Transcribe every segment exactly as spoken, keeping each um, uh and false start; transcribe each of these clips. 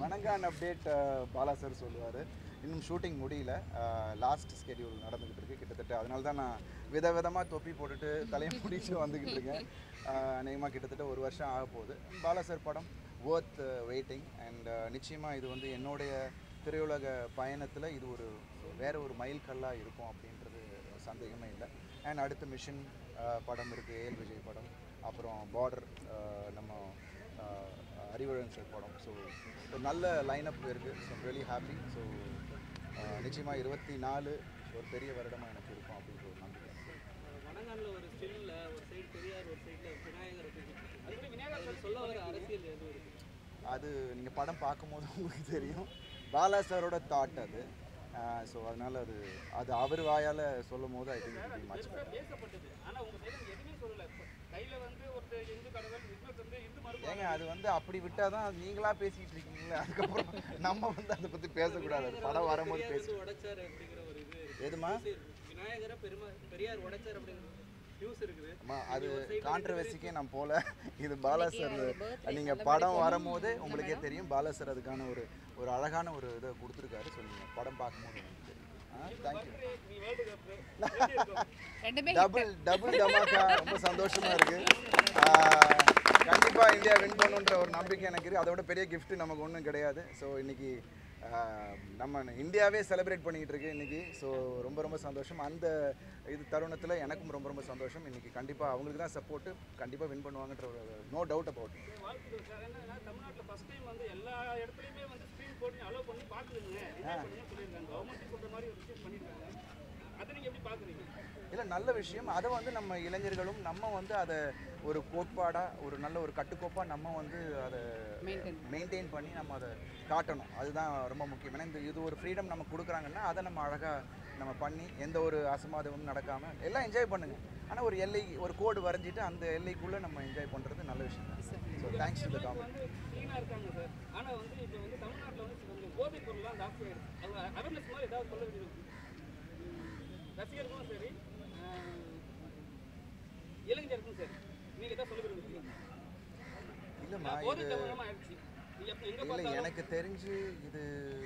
Vanangaan update Bala sir சொல்லுவாரு. இன்னும் shooting முடியல. லாஸ்ட் ஸ்கெட்யூல் நடந்துகிட்டு இருக்கு கிட்டத்தட்ட. அதனால தான் நான் விதவிதமா தொப்பி போட்டுட்டு தலையை முடிச்சு வந்துகிட்டு இருக்கேன். அநேகமா கிட்டத்தட்ட ஒரு வருஷம் ஆக போகுது. பாலா சார் படம் worth waiting and நிச்சயமா இது வந்து என்னோடைய திரையுலக பயணத்துல இது ஒரு வேற ஒரு மைல் கல்லா இருக்கும் அப்படின்றது சந்தேகமே இல்லை. அண்ட் அடுத்த மிஷன் படம் இருக்கு, ஏஎல் விஜய் படம், அப்புறம் பார்டர் நம்ம அறிவழன் சார் படம். ஸோ ஒரு நல்ல லைனப் இருக்குது. So really happy. ஸோ நிச்சயமாக இருபத்தி நாலு ஒரு பெரிய வருடமாக எனக்கு இருக்கும் அப்படின்ற ஒரு நம்பிக்கை. வனங்கானில் ஒரு ஸ்டில்ல ஒரு சைடு பெரியார் ஒரு சைடில் விநாயகர் அது விநாயகர் சொல்ல வர அரசியல் எதுவும் இருக்குது. அது நீங்கள் படம் பார்க்கும்போது உங்களுக்கு தெரியும். பாலா சாரோட தாட் அது. ஸோ அதனால் அது அது அவர் வாயால் சொல்லும் போது ஐ திங்க் மச் பேசப்பட்டது. ஆனால் உங்கள் சைடு எதுவுமே சொல்லலை. கையில் வந்து ஒருத்தர் இந்து கடவுள் வந்து இந்து மறுப்பு ஏங்க அது வந்து அப்படி விட்டால் தான் நீங்களாக பேசிகிட்டு இருக்கீங்களே. அதுக்கப்புறம் நம்ம வந்து அதை பற்றி பேசக்கூடாது. படம் வரும்போது பேச உடைச்சார் அப்படிங்கிற ஒரு இது எதுமா விநாயகரை பெருமா பெரியார் உடைச்சார் அப்படிங்கிற நியூஸ் இருக்குது. ஆமாம், அது கான்ட்ரவர்சிக்கே நான் போல. இது பாலா சார் நீங்கள் படம் வரும்போது உங்களுக்கே தெரியும். பாலா சார் அதுக்கான ஒரு ஒரு அழகான ஒரு இதை கொடுத்துருக்காரு. ஸோ நீங்கள் படம் பார்க்கும்போது உங்களுக்கு தெரியும். தேங்க்யூ. டபுள் டபுள் தமாக்கா ரொம்ப சந்தோஷமாக இருக்குது. கண்டிப்பாக இந்தியா வின் பண்ணுன்ற ஒரு நம்பிக்கை எனக்கு இருக்குது. அதோட பெரிய கிஃப்ட் நமக்கு ஒன்றும் கிடையாது. ஸோ இன்றைக்கி நம்ம இந்தியாவே செலிப்ரேட் பண்ணிக்கிட்டு இருக்கு இன்றைக்கி. ஸோ ரொம்ப ரொம்ப சந்தோஷம். அந்த இது தருணத்தில் எனக்கும் ரொம்ப ரொம்ப சந்தோஷம். இன்றைக்கி கண்டிப்பாக அவங்களுக்கு தான் சப்போர்ட்டு. கண்டிப்பாக வின் பண்ணுவாங்கன்ற ஒரு நோ டவுட் அபவுட். தமிழ்நாட்டில் ஃபர்ஸ்ட் டைம் வந்து எல்லா இடத்துலையுமே வந்து ஸ்க்ரீன் போட்டு அலோவ் பண்ணி பார்க்குறீங்க சொல்லியிருக்காங்க. கவர்மெண்ட் சொல்கிற மாதிரி ஒரு விஷயம் பண்ணியிருக்காங்க. அதை நீங்கள் எப்படி பார்க்குறீங்க? இல்லை, நல்ல விஷயம். அதை வந்து நம்ம இளைஞர்களும் நம்ம வந்து அதை ஒரு கோட்பாடாக ஒரு நல்ல ஒரு கட்டுக்கோப்பாக நம்ம வந்து அதை மெயின்டைன் பண்ணி நம்ம அதை காட்டணும். அதுதான் ரொம்ப முக்கியம். ஏன்னா இந்த இது ஒரு ஃப்ரீடம் நம்ம கொடுக்குறாங்கன்னா அதை நம்ம அழகாக நம்ம பண்ணி எந்த ஒரு அசம்பாதமும் நடக்காமல் எல்லாம் என்ஜாய் பண்ணுங்கள். ஆனால் ஒரு எல்லை ஒரு கோடு வரைஞ்சிட்டு அந்த எல்லைக்குள்ளே நம்ம என்ஜாய் பண்ணுறது நல்ல விஷயம் தான். So thanks to the government. க்ளீனாக இருக்காங்க சார். ஆனால் வந்து இப்போ வந்து தமிழ்நாட்டில் வந்து கொஞ்சம் போதைப் பொருள்லாம் ஜாஸ்தி ஆகிடுது. அவங்க அவேர்னஸ் மாதிரி ஏதாவது சொல்ல வேண்டியது ரசிகர்களும் சரி இளைஞருக்கும் சரி நீங்கள் எதாவது சொல்ல விரும்புகிறீங்க? இல்லைம்மா, இல்லை எனக்கு தெரிஞ்சு இது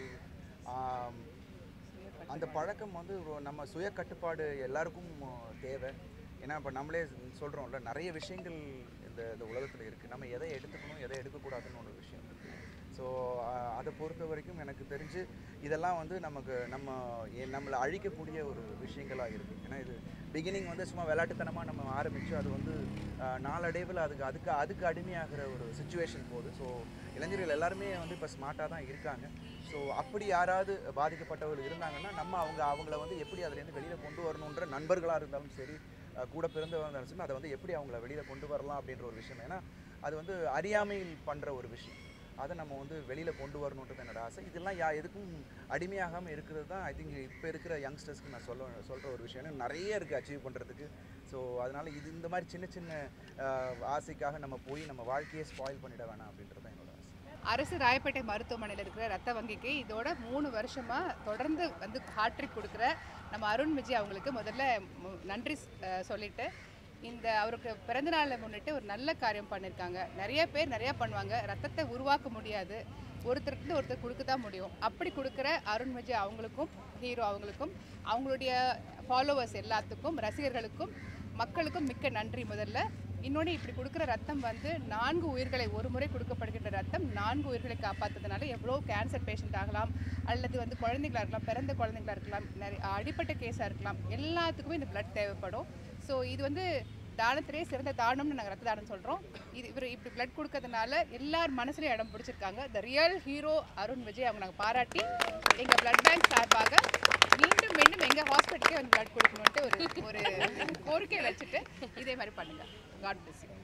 அந்த பழக்கம் வந்து நம்ம சுய கட்டுப்பாடு எல்லாருக்கும் தேவை. ஏன்னா இப்போ நம்மளே சொல்கிறோம்ல, நிறைய விஷயங்கள் இந்த இந்த உலகத்தில் இருக்குது. நம்ம எதை எடுத்துக்கணும் எதை எடுக்கக்கூடாதுன்னு ஒரு விஷயம் இருக்குது. ஸோ அதை பொறுத்த வரைக்கும் எனக்கு தெரிஞ்சு இதெல்லாம் வந்து நமக்கு நம்ம நம்மளை அழிக்கக்கூடிய ஒரு விஷயங்களாக இருக்குது. ஏன்னா இது பிகினிங் வந்து சும்மா விளையாட்டுத்தனமாக நம்ம ஆரம்பித்து அது வந்து நாளடைவில் அதுக்கு அதுக்கு அதுக்கு அடிமையாகிற ஒரு சுச்சுவேஷன் போகுது. ஸோ இளைஞர்கள் எல்லாருமே வந்து இப்போ ஸ்மார்ட்டாக தான் இருக்காங்க. ஸோ அப்படி யாராவது பாதிக்கப்பட்டவர்கள் இருந்தாங்கன்னா நம்ம அவங்க அவங்கள வந்து எப்படி அதுலேருந்து வெளியில் கொண்டு வரணுன்ற நண்பர்களாக இருந்தாலும் சரி, கூட பிறந்தவங்க இருந்தாலும் சரி, அதை வந்து எப்படி அவங்கள வெளியில் கொண்டு வரலாம் அப்படின்ற ஒரு விஷயம். ஏன்னா அது வந்து அறியாமையில் பண்ணுற ஒரு விஷயம். அதை நம்ம வந்து வெளியில் கொண்டு வரணுன்றது என்னோட ஆசை. இதெல்லாம் யா எதுக்கும் அடிமையாகாமல் இருக்கிறது தான் ஐ திங்க் இப்போ இருக்கிற யங்ஸ்டர்ஸ்க்கு நான் சொல்ல சொல்கிற ஒரு விஷயம். ஏன்னா நிறைய இருக்குது அச்சீவ் பண்ணுறதுக்கு. ஸோ அதனால் இது இந்த மாதிரி சின்ன சின்ன ஆசைக்காக நம்ம போய் நம்ம வாழ்க்கையை ஸ்பாயில் பண்ணிட வேணாம் அப்படின்றது தான் என்னோட ஆசை. அரசு ராயப்பேட்டை மருத்துவமனையில் இருக்கிற ரத்த வங்கிக்கு இதோட மூணு வருஷமாக தொடர்ந்து வந்து ஹாட்ரிக் கொடுக்குற நம்ம அருண் விஜய் அவங்களுக்கு முதல்ல நன்றி சொல்லிட்டு, இந்த அவருக்கு பிறந்தநாளை முன்னிட்டு ஒரு நல்ல காரியம் பண்ணியிருக்காங்க. நிறைய பேர் நிறையா பண்ணுவாங்க, ரத்தத்தை உருவாக்க முடியாது, ஒருத்தருக்கு ஒருத்தர் கொடுக்க தான் முடியும். அப்படி கொடுக்குற அருண் விஜய் அவங்களுக்கும் ஹீரோ அவங்களுக்கும் அவங்களுடைய ஃபாலோவர்ஸ் எல்லாத்துக்கும் ரசிகர்களுக்கும் மக்களுக்கும் மிக்க நன்றி முதல்ல. இன்னொன்று, இப்படி கொடுக்குற ரத்தம் வந்து நான்கு உயிர்களை ஒரு முறை கொடுக்கப்படுகின்ற ரத்தம் நான்கு உயிர்களை காப்பாற்றுறதுனால எவ்வளோ கேன்சர் பேஷண்ட் ஆகலாம், அல்லது வந்து குழந்தைங்களாக இருக்கலாம், பிறந்த குழந்தைங்களாக இருக்கலாம், நிறைய அடிப்பட்ட கேஸாக இருக்கலாம், எல்லாத்துக்குமே இந்த பிளட் தேவைப்படும். ஸோ இது வந்து தானத்திலே சிறந்த தானம்னு நாங்கள் ரத்த தானம் சொல்கிறோம். இது இவர் இப்படி பிளட் கொடுக்கறதுனால எல்லார் மனசுலேயும் இடம் பிடிச்சிருக்காங்க. The real hero Arun Vijay அவங்க நாங்கள் பாராட்டி எங்கள் பிளட் பேங்க் சார்பாக மீண்டும் மீண்டும் எங்கள் ஹாஸ்பிட்டலுக்கே வந்து பிளட் கொடுக்கணுன்ட்டு ஒரு ஒரு கோரிக்கை வச்சுட்டு இதே மாதிரி பண்ணுங்கள். God bless you.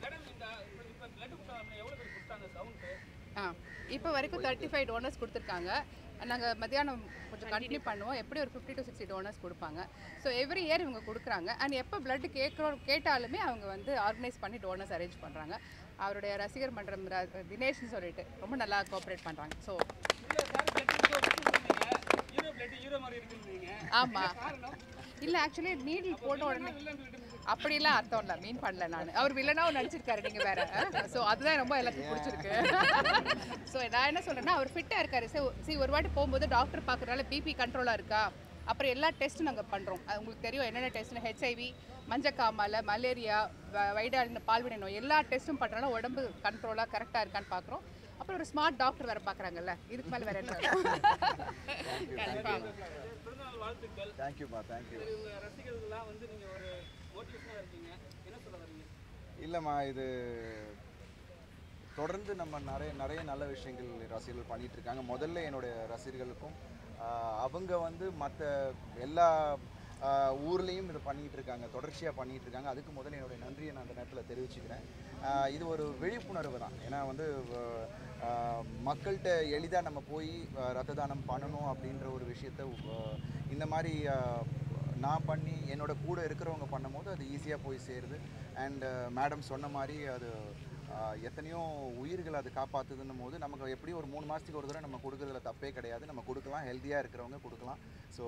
ஆ இப்போ வரைக்கும் தேர்ட்டி ஃபைவ் டோனர்ஸ் கொடுத்துருக்காங்க. நாங்கள் மத்தியானம் கொஞ்சம் கண்டினியூ பண்ணுவோம். எப்படி ஒரு ஃபிஃப்டி டு சிக்ஸ்டி டோனர்ஸ் கொடுப்பாங்க. ஸோ எவ்ரி இயர் இவங்க கொடுக்குறாங்க. அண்ட் எப்போ பிளட் கேட்குறோம் கேட்டாலுமே அவங்க வந்து ஆர்கனைஸ் பண்ணி டோனர்ஸ் அரேஞ்ச் பண்ணுறாங்க. அவருடைய ரசிகர் மன்றம் தினேஷ்னு சொல்லிட்டு ரொம்ப நல்லா கோஆப்ரேட் பண்ணுறாங்க. ஸோ ஆமாம், இல்லை ஆக்சுவலி நீடில் போட்ட உடனே அப்படிலாம் அர்த்தம் இல்லை, மீன் பண்ணல நான். அவர் வில்லனாவும் நடிச்சிருக்காரு, நீங்கள் வேற. ஸோ அதுதான் ரொம்ப எல்லாத்துக்கும் பிடிச்சிருக்கு. ஸோ நான் என்ன சொல்கிறேன்னா, அவர் ஃபிட்டாக இருக்காரு. ஸோ சி ஒரு வாட்டி போகும்போது டாக்டர் பார்க்குறதுனால பிபி கண்ட்ரோலாக இருக்கா, அப்புறம் எல்லா டெஸ்ட்டும் நாங்கள் பண்ணுறோம். அது உங்களுக்கு தெரியும் என்னென்ன டெஸ்ட்னு. ஹெச்ஐவி, மஞ்சக்காமாலை, மலேரியா, வைடாலின், பால்வினை நோய் எல்லா டெஸ்ட்டும் பண்ணுறனால உடம்பு கண்ட்ரோலாக கரெக்டாக இருக்கான்னு பார்க்குறோம். அப்புறம் ஒரு ஸ்மார்ட் டாக்டர் வேறு பார்க்குறாங்கல்ல, இதுக்கு மேலே வேறு என்ன? கன்ஃபார்ம். பிறந்தநாள் வாழ்த்துக்கள். தேங்க்யூப்பா, தேங்க்யூ. உங்கள் ரசிகர்கள்லாம் வந்து நீங்கள் ஒரு மோட்டிவேஷனாக இருக்கீங்க, என்ன சொல்ல வரீங்க? இல்லைம்மா, இது தொடர்ந்து நம்ம நிறைய நிறைய நல்ல விஷயங்கள் ரசிகர்கள் பண்ணிகிட்டு இருக்காங்க. முதல்ல என்னுடைய ரசிகர்களுக்கும் அவங்க வந்து மற்ற எல்லா ஊர்லேயும் இதை பண்ணிகிட்டு இருக்காங்க, தொடர்ச்சியாக பண்ணிகிட்டு இருக்காங்க. அதுக்கு முதல்ல என்னுடைய நன்றியை நான் அந்த நேரத்தில் தெரிவிச்சுக்கிறேன். இது ஒரு விழிப்புணர்வு தான். ஏன்னா வந்து மக்கள்கிட்ட எளிதாக நம்ம போய் ரத்த தானம் பண்ணணும் அப்படின்ற ஒரு விஷயத்த இந்த மாதிரி நான் பண்ணி என்னோட கூட இருக்கிறவங்க பண்ணும் போது அது ஈஸியாக போய் சேருது. அண்ட் மேடம் சொன்ன மாதிரி அது எத்தனையோ உயிர்கள் அது காப்பாற்றுதுன்னும் போது நமக்கு எப்படியும் ஒரு மூணு மாதத்துக்கு ஒரு தடவை நம்ம கொடுக்குறதுல தப்பே கிடையாது. நம்ம கொடுக்கலாம், ஹெல்த்தியாக இருக்கிறவங்க கொடுக்கலாம். ஸோ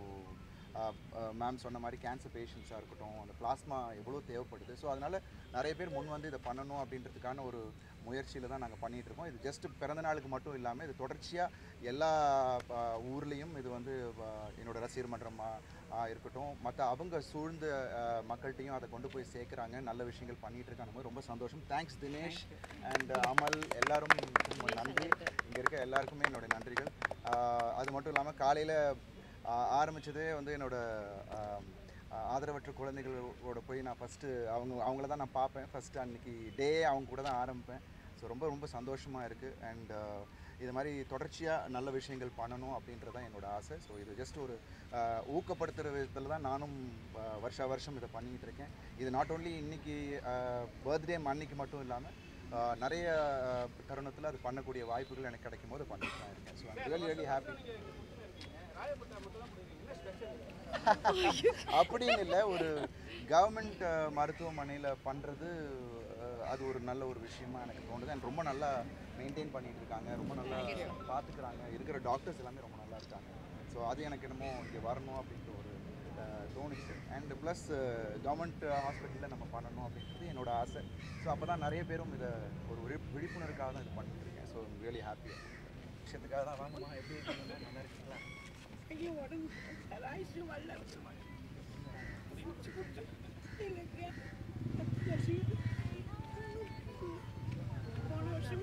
மேம் சொன்ன மாதிரி கேன்சர் பேஷண்ட்ஸாக இருக்கட்டும், அந்த பிளாஸ்மா எவ்வளோ தேவைப்படுது. ஸோ அதனால் நிறைய பேர் முன் வந்து இதை பண்ணணும் அப்படின்றதுக்கான ஒரு முயற்சியில் தான் நாங்கள் பண்ணிகிட்ருக்கோம். இது ஜஸ்ட் பிறந்த நாளுக்கு மட்டும் இல்லாமல் இது தொடர்ச்சியாக எல்லா ஊர்லேயும் இது வந்து என்னோடய ரசிகர் மன்றமாக இருக்கட்டும், மற்ற அவங்க சூழ்ந்த மக்கள்கிட்டையும் அதை கொண்டு போய் சேர்க்குறாங்க, நல்ல விஷயங்கள் பண்ணிகிட்டு இருக்காங்க. ரொம்ப சந்தோஷம். தேங்க்ஸ் தினேஷ் அண்ட் அமல், எல்லாரும் நன்றி. இங்கே இருக்க எல்லாருக்குமே என்னோடய நன்றிகள். அது மட்டும் இல்லாமல் காலையில் ஆரம்பித்ததே வந்து என்னோடய ஆதரவற்ற குழந்தைகளோட போய் நான் ஃபஸ்ட்டு அவங்க அவங்கள தான் நான் பார்ப்பேன். ஃபஸ்ட்டு அன்றைக்கி டே அவங்க கூட தான் ஆரம்பிப்பேன். ஸோ ரொம்ப ரொம்ப சந்தோஷமாக இருக்குது. அண்ட் இது மாதிரி தொடர்ச்சியாக நல்ல விஷயங்கள் பண்ணணும் அப்படின்றது தான் என்னோடய ஆசை. ஸோ இது ஜஸ்ட் ஒரு ஊக்கப்படுத்துகிற விதத்தில் தான் நானும் வருஷா வருஷம் இதை பண்ணிக்கிட்டு இருக்கேன். இது நாட் ஓன்லி இன்றைக்கி பர்த்டே அன்னைக்கு மட்டும் இல்லாமல் நிறைய தருணத்தில் அது பண்ணக்கூடிய வாய்ப்புகள் எனக்கு கிடைக்கும் போது பண்ணிட்டு தான் இருக்கேன். So I'm really really happy. அப்படின்னு இல்லை, ஒரு கவர்மெண்ட் மருத்துவமனையில் பண்ணுறது அது ஒரு நல்ல ஒரு விஷயமா எனக்கு தோணுது. அண்ட் ரொம்ப நல்லா மெயின்டைன் பண்ணிகிட்டு இருக்காங்க, ரொம்ப நல்லா பார்த்துக்கிறாங்க, இருக்கிற டாக்டர்ஸ் எல்லாமே ரொம்ப நல்லா இருக்காங்க. ஸோ அது எனக்கு என்னமோ இங்கே வரணும் அப்படின்ற ஒரு தோணுச்சு. அண்ட் ப்ளஸ் கவர்மெண்ட் ஹாஸ்பிட்டலில் நம்ம பண்ணணும் அப்படின்றது என்னோடய ஆசை. ஸோ அப்போ தான் நிறைய பேரும் இதை ஒரு விழிப்புணர்வுக்காக தான் இது பண்ணிட்டு இருக்கேன். So really happy. விஷயத்துக்காக தான் வாங்கம்மா. எப்படி இருக்கீங்க? நல்லா இருக்கீங்களா? ஐயோ உடம்பு ஐசு வரல போன வருஷம்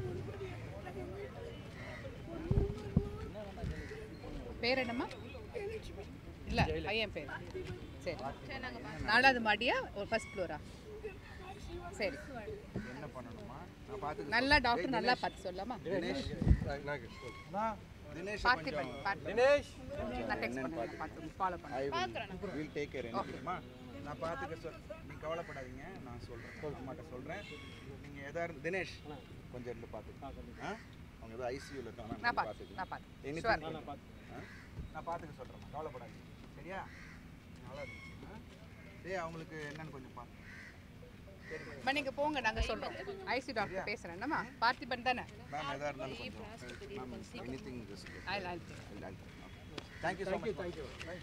பேர் என்னம்மா? இல்லை பையன் பேர். சரி, நாலாவது மாடியா ஒரு ஃபர்ஸ்ட் ஃப்ளோரா? சரி, என்ன பண்ணணுமா? நான் பார்த்து நல்லா டாக்டர் நல்லா பார்த்து சொல்லலாமா? தினேஷ் தினேஷ் பார்த்திபன், தினேஷ் நான் டெக்ஸ்ட் பண்ணுறேன், பார்த்து ஃபாலோ பண்ணுறேன். I will take care. ஓகேம்மா, நான் பார்த்துக்க சொல். நீங்கள் கவலைப்படாதீங்க, நான் சொல்கிறேன், அம்மாட்ட சொல்கிறேன். நீங்கள் எதாக இருந்து தினேஷ் கொஞ்சம் இருந்து பார்த்துக்க. ஆ அவங்க எதாவது ஐசியூவில் இருக்காங்க, நான் பார்த்துக்க. பார்த்து நான் பார்த்து எனி நான் பார்த்துக்க சொல்கிறேன், கவலைப்படாதீங்க. சரியா? நல்லா இருந்துச்சு. டே அவங்களுக்கு என்னன்னு கொஞ்சம் பார்த்து. சரிம்மா, நீங்கள் போங்க, நாங்கள் சொல்கிறோம். ஐசி டாக்டர் பேசுகிறேன். என்னம்மா பார்த்திபன் தானே? மேம் எதாக இருந்தாலும் கொஞ்சம் ma'am anything just I like. Thank you so much.